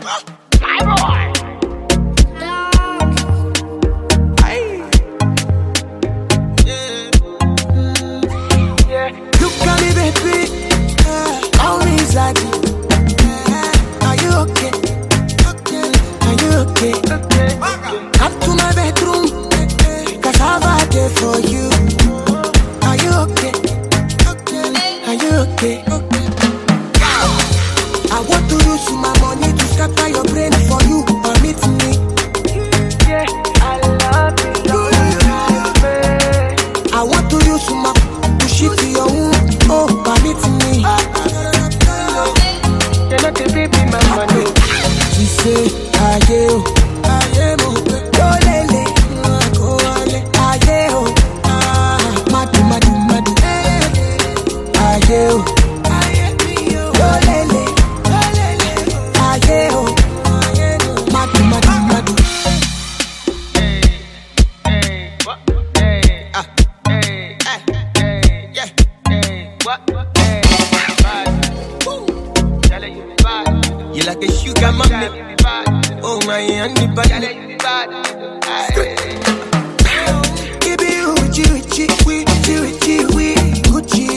My boy. Look at me, baby. How is that? Are you okay? Are you okay? Come to my bedroom, 'cause I've had it for you. Are you okay? Are you okay? I want to use my money to scatter your brain for you. Permit me. Yeah, I love you. I want to use my to shift your own. Oh, permit me. You're not the baby, my money. She say, aye, oh, go lele, go ale, aye, oh, madu, madu, madu, aye, oh, go lele, aye, oh, madu, madu, madu. You like a sugar mommy. Oh my, honey, but Give you Gucci, Gucci.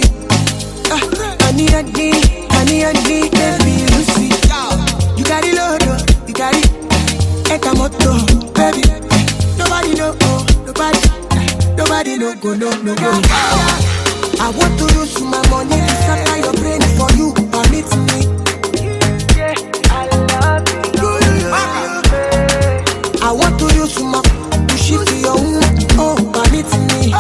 Honey, baby, Lucy. You got it, Lord, you got it. Ekamoto, baby. Nobody know, nobody know, go. I want to use my money to scatter your brain for you. Permit me. I want to use my to shift your own. Oh, permit me.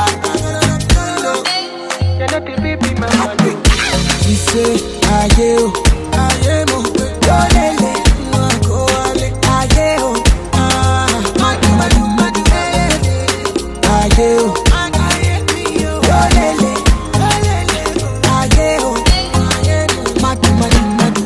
You're not the baby, my money. She say, aye, oh, go lele, go ale, aye, oh, madu, madu, madu, aye, oh, go lele, aye, oh, madu, madu, madu.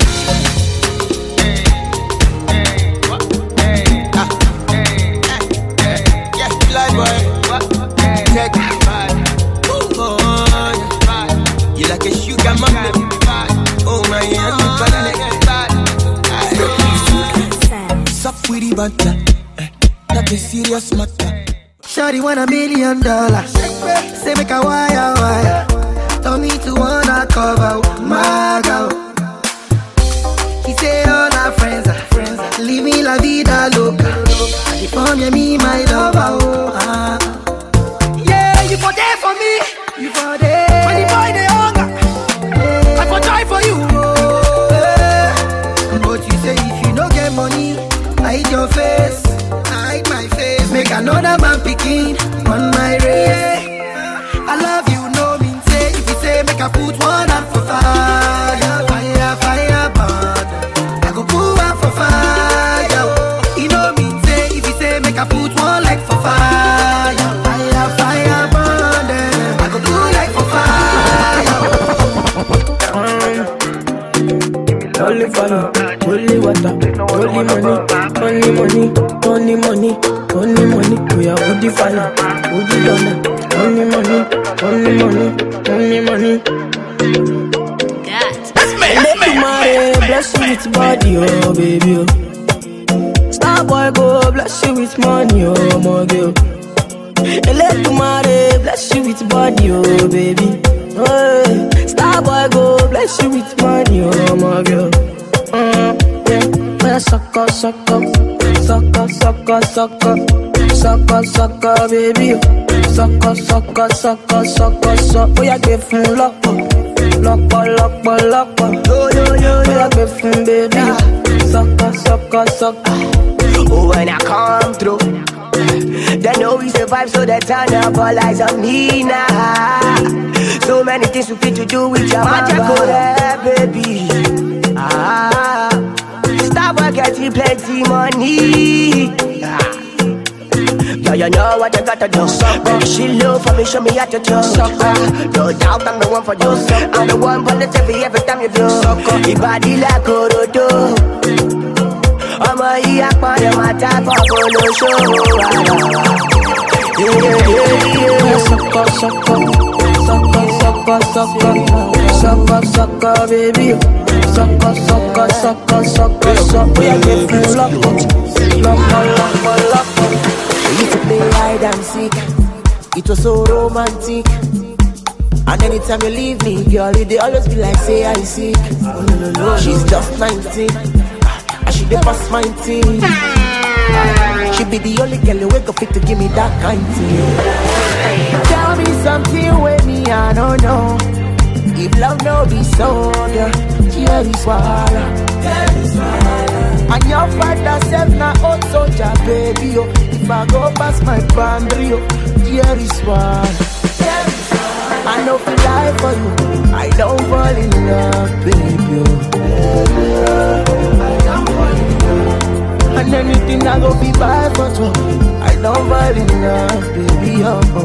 you like a sugar mommy. Oh my, Suck with the butter, not a serious matter. Shawty want $1 million. Say make a wire. Tell me to wanna cover my girl. He say all our friends are leave me la vida loca. And if I'm me, my lover, oh. Yeah, you for there for me. You for there. When the boy they hunger, I for try for you, oh. But you say if you don't get money, hide your face. Hide my face. Make another man picking on my race. I love you, no mean say. If you say make I put one hand for fire, fire, burn. I go put one for fire. You know mean say. If you say make I put one leg for fire, fire, burn. I go do leg for fire. Only follow, only water, only money. We are woody fire, woody donor. Only money. God. Bless you with body, oh baby. Oh. Star boy go bless you with money, oh my girl. Bless you with body, oh baby. Oh, star boy go bless you with money, oh my girl. Yeah, sucker, baby. Sucker. Oh, yeah, give me lock. Oh, yeah, give me baby. Sucker. Oh, when I come through, they know we survive, so they turn up all eyes on me now. So many things we fit to do with your magical baby. Stop getting plenty money. Yeah, you know what you gotta do. Baby, she love for me, show me how to do. No doubt I'm the one for you. I'm the one for the TV every time you do. Your body like Orodo. I'm a yak on the matter for no show. sucker, baby. Sucker. We are getting lock. We used to play hide and seek. It was so romantic. And anytime you leave me, girl, they always be like, say I sick. She's just 19, and she dey pass 19. She be the only girl who wake up fit to give me that kind thing. Tell me something with me, I don't know. If love no be so, girl, here is water. And your father said na old soldier, baby, oh. If I go past my boundary, oh, here is water. I know feel lie for you, I don't fall in love, baby, oh. And anything I go be buy for you, I don't fall in love, baby,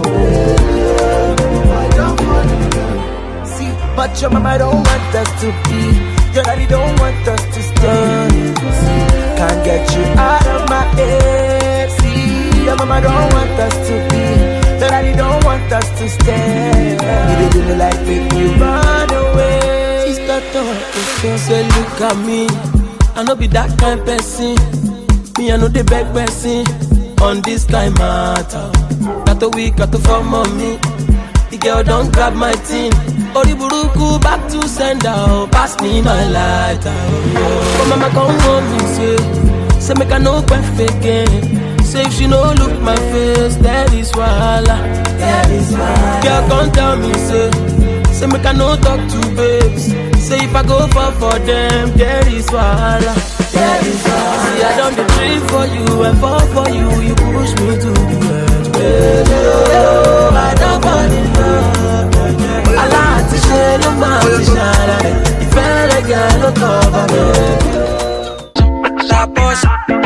I don't fall in love. See, but your mama don't want us to be, your daddy don't want us to stay. See, can't get you out of my head. See, your mama don't want us to be, your daddy don't want us to stay. You do me like make me run away. She start talking, say look at me, I no be that kind person. Me I know the beg person on this kind matter. Got a week, got to form on me. The girl don't grab my thing. Oriburuku back to sender, pass me my lighter. Oh, mama come home me say make I no perfect again. Say if she no look my face, that is why. Girl come tell me say make I no talk to babes. Say if I go for them, there is why. See I done the dream for you and fall for you. You push me to the edge, baby. Oh, I don't fall in love. I like to share no man to shine. If I get no cover me. La poche,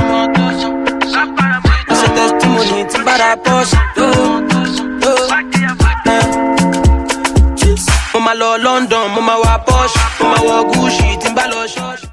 c'est testimony, tu vas la poche. Mama lo London, mama wa poche, mama wa Gucci, timba lo church.